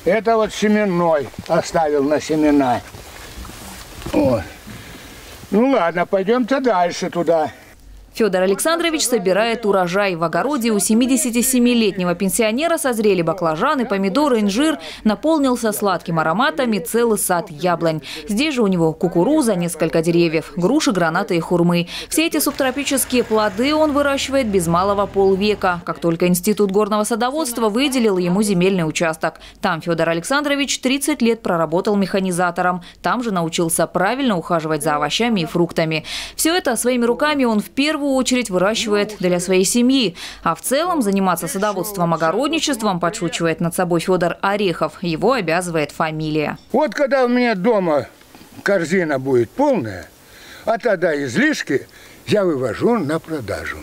Это вот семенной оставил на семена. Вот. Ну ладно, пойдемте дальше туда. Федор Александрович собирает урожай. В огороде у 77-летнего пенсионера созрели баклажаны, помидоры, инжир. Наполнился сладким ароматом и целый сад яблонь. Здесь же у него кукуруза, несколько деревьев, груши, гранаты и хурмы. Все эти субтропические плоды он выращивает без малого полвека. Как только Институт горного садоводства выделил ему земельный участок. Там Федор Александрович 30 лет проработал механизатором. Там же научился правильно ухаживать за овощами и фруктами. Все это своими руками он в первую очередь выращивает для своей семьи. А в целом заниматься садоводством, огородничеством, подшучивает над собой Федор Орехов, его обязывает фамилия. Вот когда у меня дома корзина будет полная, а тогда излишки я вывожу на продажу.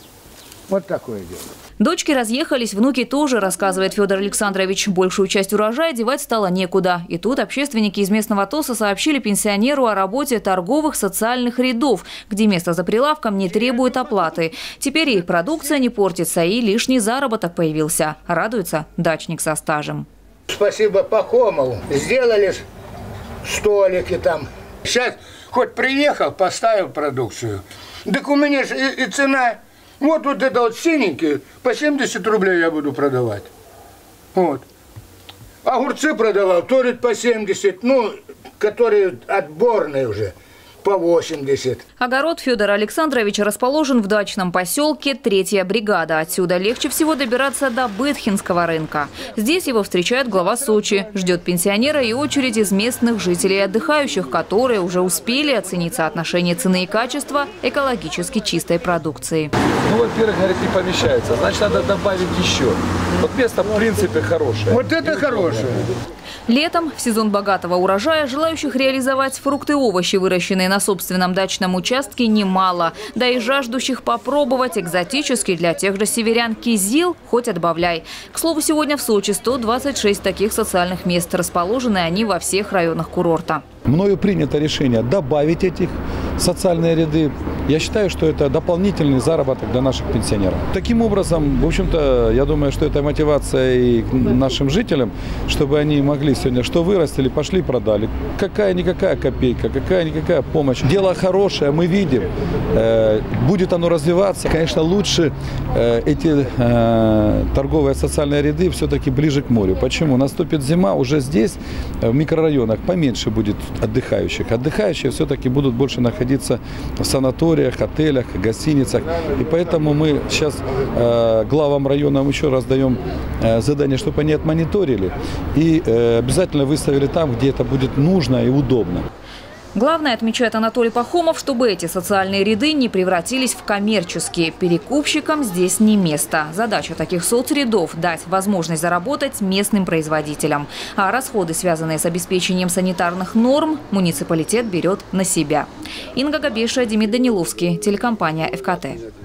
Вот такое дело. Дочки разъехались, внуки тоже, рассказывает Федор Александрович. Большую часть урожая девать стало некуда. И тут общественники из местного ТОСа сообщили пенсионеру о работе торговых социальных рядов, где место за прилавком не требует оплаты. Теперь и продукция не портится, и лишний заработок появился. Радуется дачник со стажем. Спасибо Пахомову. Сделали столики там. Сейчас хоть приехал, поставил продукцию. Так у меня же и цена... Вот это вот синенькие, по 70 рублей я буду продавать. Вот. Огурцы продавал, тоже по 70, ну, которые отборные уже, по 80. Огород Федора Александровича расположен в дачном поселке 3-я бригада. Отсюда легче всего добираться до Бытхинского рынка. Здесь его встречает глава Сочи. Ждет пенсионера и очередь из местных жителей и отдыхающих, которые уже успели оценить соотношение цены и качества экологически чистой продукции. Ну, во-первых, говорит, не помещается. Значит, надо добавить еще. Вот место, в принципе, хорошее. Вот это хорошее. Летом, в сезон богатого урожая, желающих реализовать фрукты и овощи, выращенные на собственном дачном участке, немало. Да и жаждущих попробовать экзотический для тех же северян кизил хоть отбавляй. К слову, сегодня в Сочи 126 таких социальных мест. Расположены они во всех районах курорта. Мною принято решение добавить этих социальные ряды. Я считаю, что это дополнительный заработок для наших пенсионеров. Таким образом, в общем-то, я думаю, что это мотивация и нашим жителям, чтобы они могли сегодня, что вырастили, пошли продали. Какая-никакая копейка, какая-никакая помощь. Дело хорошее, мы видим. Будет оно развиваться. Конечно, лучше эти торговые социальные ряды все-таки ближе к морю. Почему? Наступит зима, уже здесь, в микрорайонах, поменьше будет отдыхающих. Отдыхающие все-таки будут больше находиться в санаториях, отелях, гостиницах. И поэтому мы сейчас главам районам еще раз даем задание, чтобы они отмониторили и обязательно выставили там, где это будет нужно и удобно. Главное, отмечает Анатолий Пахомов, чтобы эти социальные ряды не превратились в коммерческие. Перекупщикам здесь не место. Задача таких соцрядов – дать возможность заработать местным производителям. А расходы, связанные с обеспечением санитарных норм, муниципалитет берет на себя. Инга Габеша, Демид Даниловский, телекомпания ФКТ.